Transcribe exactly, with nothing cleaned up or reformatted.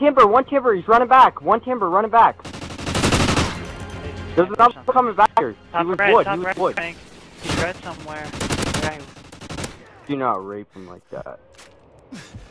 timber, one timber, he's running back. One timber, running back. There's another coming back here. Top he was red, wood, top he was red, wood. Frank. He's red somewhere. Right. Do not rape him like that.